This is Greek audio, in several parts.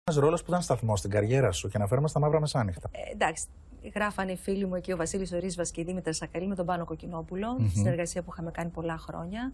Ένας ρόλος που ήταν σταθμός στην καριέρα σου και αναφέρομαι στα Μαύρα Μεσάνυχτα. Εντάξει, γράφανε οι φίλοι μου εκεί, ο Βασίλης ο Ρίσβας και η Δήμητρα Σακαλή με τον Πάνο Κοκκινόπουλο, τη συνεργασία που είχαμε κάνει πολλά χρόνια.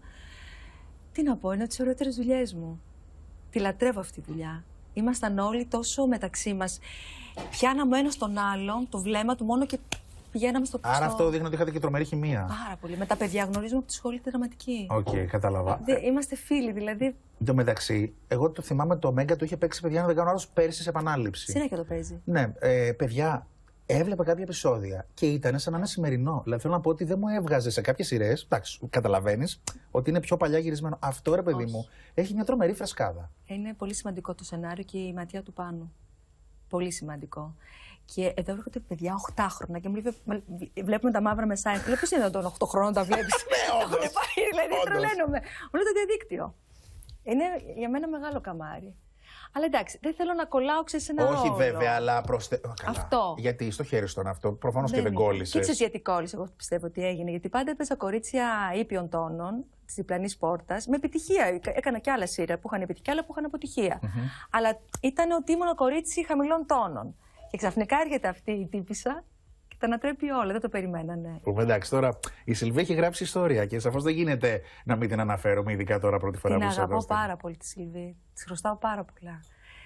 Τι να πω, είναι από τις ωραιότερες δουλειές μου. Τη λατρεύω αυτή τη δουλειά. Ήμασταν όλοι τόσο μεταξύ μας. Πιάναμε ο ένας τον άλλον, το βλέμμα του μόνο και πηγαίναμε στο πίσω. Άρα αυτό δείχνει ότι είχατε και τρομερή χημεία. Πάρα πολύ. Με τα παιδιά γνωρίζουμε από τη σχολή τη δραματική. Οκ, κατάλαβα. Είμαστε φίλοι, δηλαδή. Εν τω μεταξύ, εγώ το θυμάμαι το Μέγκα το είχε παίξει, παιδιά, αν δεν κάνω λάθος, πέρσι σε επανάληψη. Συνέχεια το παίζει. Ναι, παιδιά, έβλεπα κάποια επεισόδια και ήταν σαν να είναι σημερινό. Δηλαδή θέλω να πω ότι δεν μου έβγαζε σε κάποιες σειρές. Εντάξει, καταλαβαίνεις ότι είναι πιο παλιά γυρισμένο. Αυτό, ρε παιδί μου, έχει μια τρομερή φρεσκάδα. Είναι πολύ σημαντικό το σενάριο και η ματιά του Πάνου. Πολύ σημαντικό. Και εδώ έρχονται παιδιά 8χρονα και μου λέει: Βλέπουμε τα Μαύρα Μεσάνυχτα. Λέω: Πώς είναι των 8 χρόνων τα βλέπεις? Ναι, δηλαδή τρελαίνομαι. Όλο το διαδίκτυο. Είναι για μένα μεγάλο καμάρι. Αλλά εντάξει, δεν θέλω να κολλάω σε ένα ρόλο. Όχι βέβαια, αλλά αυτό. Γιατί στο χέρι στον αυτό, προφανώς και δεν κόλλησε. Και ξέρεις γιατί κόλλησε, εγώ πιστεύω ότι έγινε. Γιατί πάντα έπαιζα κορίτσια ήπιων τόνων τη διπλανή πόρτα με επιτυχία. Έκανα και άλλα σύρια που είχαν επιτυχία, αλλά που είχαν αποτυχία. Αλλά ήταν ότι ήμουν κορίτσι χαμηλών τόνων. Και ξαφνικά έρχεται αυτή η τύπισσα και τα ανατρέπει όλα. Δεν το περιμένανε. Εντάξει, τώρα η Σιλβί έχει γράψει ιστορία και σαφώς δεν γίνεται να μην την αναφέρουμε, ειδικά τώρα πρώτη φορά που είσαι εδώ. Την αγαπώ πάρα πολύ τη Σιλβί. Τη χρωστάω πάρα πολλά.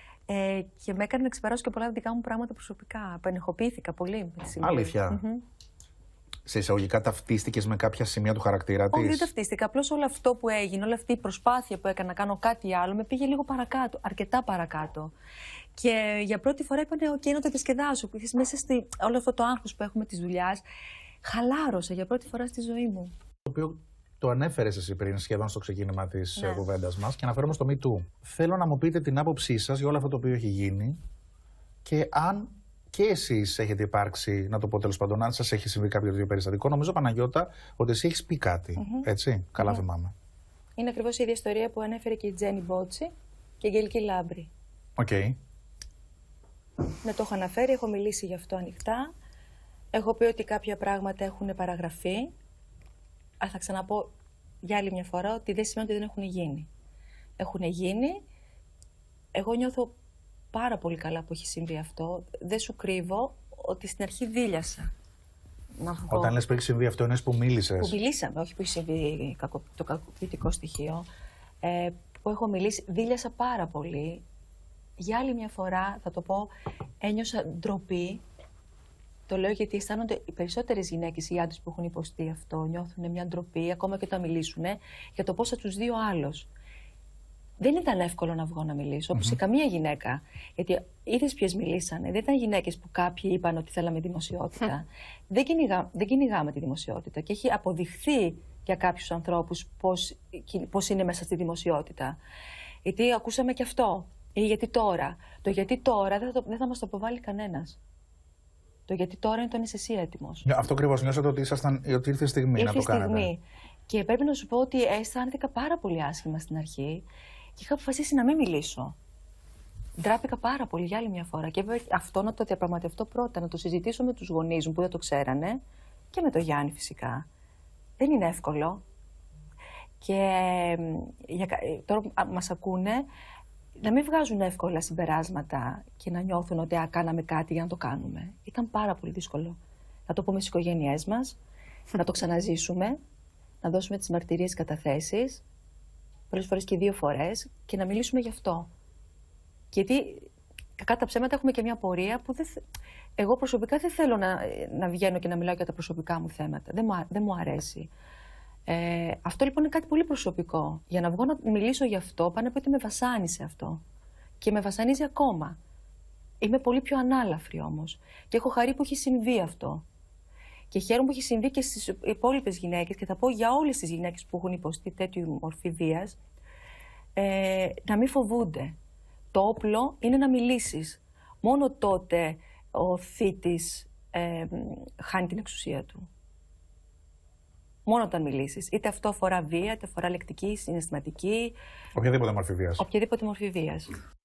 Και με έκανε να ξεπεράσω και πολλά δικά μου πράγματα προσωπικά. Απενεχοποιήθηκα πολύ με τη Σιλβί. Αλήθεια. Σε εισαγωγικά ταυτίστηκες με κάποια σημεία του χαρακτήρα της? Όχι, δεν ταυτίστηκα. Απλώς όλο αυτό που έγινε, όλη αυτή η προσπάθεια που έκανα να κάνω κάτι άλλο, με πήγε λίγο παρακάτω, αρκετά παρακάτω. Και για πρώτη φορά είπανε: OK, να το διασκεδάσω. Μέσα σε όλο αυτό το άγχος που έχουμε τη δουλειά, χαλάρωσα για πρώτη φορά στη ζωή μου. Το οποίο το ανέφερες εσύ πριν, σχεδόν στο ξεκίνημα της κουβέντας μας, και αναφέρομαι στο Me Too. Θέλω να μου πείτε την άποψή σας για όλο αυτό το οποίο έχει γίνει και αν και εσείς έχετε υπάρξει, να το πω τέλος πάντων, αν σας έχει συμβεί κάποιο τέτοιο περιστατικό. Νομίζω, Παναγιώτα, ότι εσύ έχεις πει κάτι. Έτσι, καλά θυμάμαι. Είναι ακριβώς η ίδια ιστορία που ανέφερε και η Τζένι Μπότσι και η Αγγελική Λάμπρη. Οκ. Ναι, το έχω αναφέρει, έχω μιλήσει γι' αυτό ανοιχτά. Έχω πει ότι κάποια πράγματα έχουν παραγραφεί. Αλλά θα ξαναπώ για άλλη μια φορά ότι δεν σημαίνει ότι δεν έχουν γίνει. Έχουν γίνει. Εγώ νιώθω πάρα πολύ καλά που έχει συμβεί αυτό. Δεν σου κρύβω ότι στην αρχή δίλιασα. Όταν λες που έχει συμβεί αυτό, εννοείς που μίλησες? Που μιλήσαμε, όχι που έχει συμβεί το κακοποιητικό στοιχείο. Που έχω μιλήσει, δίλιασα πάρα πολύ. Για άλλη μια φορά, θα το πω, ένιωσα ντροπή. Το λέω γιατί αισθάνονται οι περισσότερες γυναίκες, οι άντρες που έχουν υποστεί αυτό, νιώθουν μια ντροπή, ακόμα και όταν μιλήσουν, για το πώς θα τους δει ο άλλος. Δεν ήταν εύκολο να βγω να μιλήσω, όπως σε καμία γυναίκα. Γιατί είδες ποιες μιλήσανε. Δεν ήταν γυναίκες που κάποιοι είπαν ότι θέλαμε δημοσιότητα. Δεν κυνηγάμε τη δημοσιότητα. Και έχει αποδειχθεί για κάποιους ανθρώπους πώς είναι μέσα στη δημοσιότητα. Γιατί ακούσαμε και αυτό. Ή γιατί τώρα. Το γιατί τώρα δεν θα μας το αποβάλει κανένας. Το γιατί τώρα είναι το αν είσαι εσύ έτοιμος. Αυτό ακριβώς. Νιώσατε ότι ήρθε η στιγμή να το κάνετε. Ήρθε η στιγμή. Και πρέπει να σου πω ότι αισθάνθηκα πάρα πολύ άσχημα στην αρχή και είχα αποφασίσει να μην μιλήσω. Ντράπηκα πάρα πολύ για άλλη μια φορά. Και αυτό να το διαπραγματευτώ πρώτα, να το συζητήσω με τους γονείς μου που δεν το ξέρανε και με τον Γιάννη φυσικά. Δεν είναι εύκολο. Και τώρα μας ακούνε να μην βγάζουν εύκολα συμπεράσματα και να νιώθουν ότι κάναμε κάτι για να το κάνουμε. Ήταν πάρα πολύ δύσκολο. Να το πούμε στις οικογένειές μας, να το ξαναζήσουμε, να δώσουμε τις μαρτυρίες καταθέσεις, πολλές φορές και 2 φορές, και να μιλήσουμε γι' αυτό. Γιατί κακά τα ψέματα έχουμε και μια πορεία που εγώ προσωπικά δεν θέλω να βγαίνω και να μιλάω για τα προσωπικά μου θέματα. Δεν μου αρέσει. Αυτό λοιπόν είναι κάτι πολύ προσωπικό. Για να βγω να μιλήσω γι' αυτό, πάνε από ότι με βασάνισε αυτό. Και με βασανίζει ακόμα. Είμαι πολύ πιο ανάλαφρη όμως. Και έχω χαρεί που έχει συμβεί αυτό. Και χαίρομαι που έχει συμβεί και στις υπόλοιπες γυναίκες, και θα πω για όλες τις γυναίκες που έχουν υποστεί τέτοιου μορφή βίας, να μην φοβούνται. Το όπλο είναι να μιλήσεις. Μόνο τότε ο θήτης χάνει την εξουσία του. Μόνο όταν μιλήσεις. Είτε αυτό αφορά βία, είτε αφορά λεκτική, συναισθηματική. Οποιαδήποτε μορφή βίας. Οποιαδήποτε μορφή βίας.